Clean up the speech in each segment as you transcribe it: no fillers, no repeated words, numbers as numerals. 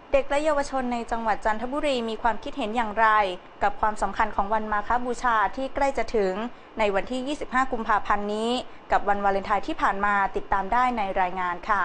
เด็กและเยาวชนในจังหวัดจันทบุรีมีความคิดเห็นอย่างไรกับความสำคัญของวันมาฆบูชาที่ใกล้จะถึงในวันที่ 25 กุมภาพันธ์นี้กับวันวาเลนไทน์ที่ผ่านมาติดตามได้ในรายงานค่ะ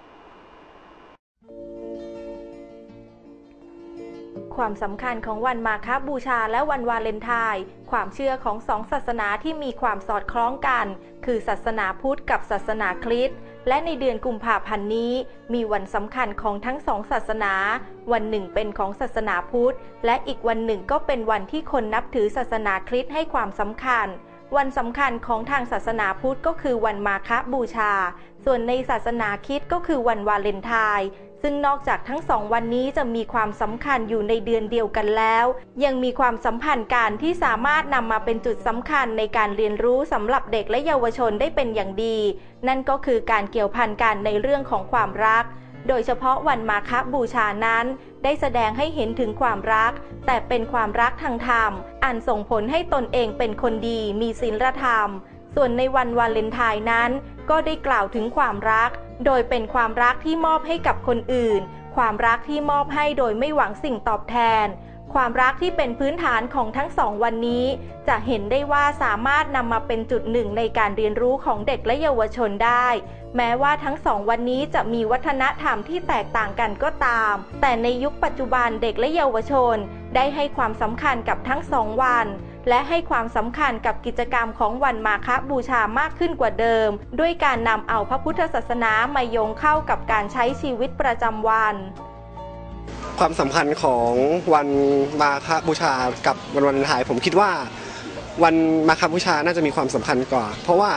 ความสำคัญของวันมาฆบูชาและวันวาเลนไทน์ความเชื่อของสองศาสนาที่มีความสอดคล้องกันคือศาสนาพุทธกับศาสนาคริสต์และในเดือนกุมภาพันธ์นี้มีวันสำคัญของทั้งสองศาสนาวันหนึ่งเป็นของศาสนาพุทธและอีกวันหนึ่งก็เป็นวันที่คนนับถือศาสนาคริสต์ให้ความสำคัญวันสำคัญของทางศาสนาพุทธก็คือวันมาฆบูชาส่วนในศาสนาคริสต์ก็คือวันวาเลนไทน์ซึ่งนอกจากทั้งสองวันนี้จะมีความสำคัญอยู่ในเดือนเดียวกันแล้วยังมีความสัมพันธ์กันที่สามารถนำมาเป็นจุดสำคัญในการเรียนรู้สำหรับเด็กและเยาวชนได้เป็นอย่างดีนั่นก็คือการเกี่ยวพันกันในเรื่องของความรักโดยเฉพาะวันมาฆบูชานั้นได้แสดงให้เห็นถึงความรักแต่เป็นความรักทางธรรมอันส่งผลให้ตนเองเป็นคนดีมีศีลธรรมส่วนในวันวาเลนไทน์นั้นก็ได้กล่าวถึงความรักโดยเป็นความรักที่มอบให้กับคนอื่นความรักที่มอบให้โดยไม่หวังสิ่งตอบแทนความรักที่เป็นพื้นฐานของทั้งสองวันนี้จะเห็นได้ว่าสามารถนำมาเป็นจุดหนึ่งในการเรียนรู้ของเด็กและเยาวชนได้แม้ว่าทั้งสองวันนี้จะมีวัฒนธรรมที่แตกต่างกันก็ตามแต่ในยุคปัจจุบันเด็กและเยาวชนได้ให้ความสำคัญกับทั้งสองวันและให้ความสำคัญกับกิจกรรมของวันมาฆบูชามากขึ้นกว่าเดิมด้วยการนำเอาพระพุทธศาสนามาโยงเข้ากับการใช้ชีวิตประจำวันความสำคัญของวันมาฆบูชากับวันวาเลนไทน์ผมคิดว่าวันมาฆบูชาน่าจะมีความสำคัญกว่าเพราะว่า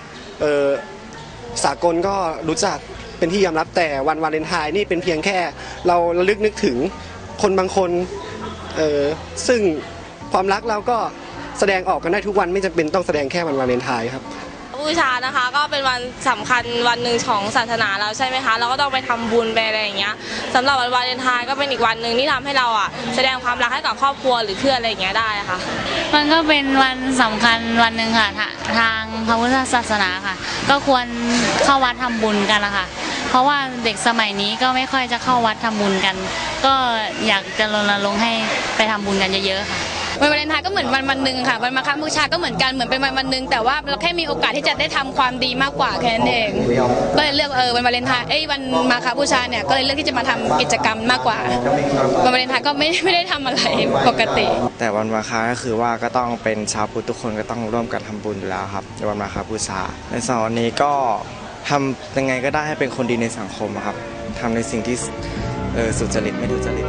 สากลก็รู้จักเป็นที่ยอมรับแต่วันวาเลนไทน์นี่เป็นเพียงแค่เราระลึกนึกถึงคนบางคนซึ่งความรักเราก็แสดงออกกันได้ทุกวันไม่จำเป็นต้องแสดงแค่วันวาเลนไทน์ครับบูชานะคะก็เป็นวันสำคัญวันหนึ่งของศาสนาเราใช่ไหมคะเราก็ต้องไปทำบุญไปอะไรอย่างเงี้ยสำหรับวันวาเลนไทน์ก็เป็นอีกวันหนึ่งที่ทำให้เราแสดงความรักให้กับครอบครัวหรือเพื่อนอะไรอย่างเงี้ยได้ค่ะมันก็เป็นวันสำคัญวันหนึ่งค่ะทางพระพุทธศาสนาค่ะก็ควรเข้าวัดทำบุญกันนะคะเพราะว่าเด็กสมัยนี้ก็ไม่ค่อยจะเข้าวัดทำบุญกันก็อยากจะรณรงค์ให้ไปทำบุญกันเยอะๆค่ะวันวาเลนไทน์ก็เหมือนวันหนึ่งค่ะวันมาฆบูชาก็เหมือนกันเหมือนเป็นวันหนึ่งแต่ว่าเราแค่มีโอกาสที่จะได้ทำความดีมากกว่าแค่นั้นเองก็เลยเลือกวันวาเลนไทน์วันมาฆบูชาเนี่ยก็เลยเลือกที่จะมาทำกิจกรรมมากกว่าวันวาเลนไทน์ก็ไม่ได้ทำอะไรปกติแต่วันมาฆก็คือว่าก็ต้องเป็นชาวพุทธทุกคนก็ต้องร่วมกันทำบุญอยู่แล้วครับในวันมาฆบูชาในสองวันนี้ก็ทำยังไงก็ได้ให้เป็นคนดีในสังคมครับทำในสิ่งที่สุจริตไม่ทุจริต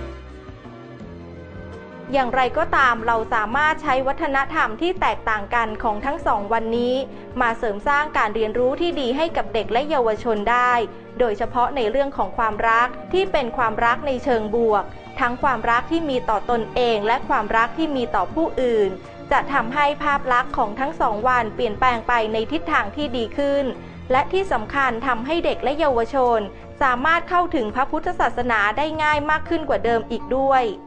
อย่างไรก็ตามเราสามารถใช้วัฒนธรรมที่แตกต่างกันของทั้งสองวันนี้มาเสริมสร้างการเรียนรู้ที่ดีให้กับเด็กและเยาวชนได้โดยเฉพาะในเรื่องของความรักที่เป็นความรักในเชิงบวกทั้งความรักที่มีต่อตนเองและความรักที่มีต่อผู้อื่นจะทำให้ภาพลักษณ์ของทั้งสองวันเปลี่ยนแปลงไปในทิศทางที่ดีขึ้นและที่สำคัญทำให้เด็กและเยาวชนสามารถเข้าถึงพระพุทธศาสนาได้ง่ายมากขึ้นกว่าเดิมอีกด้วย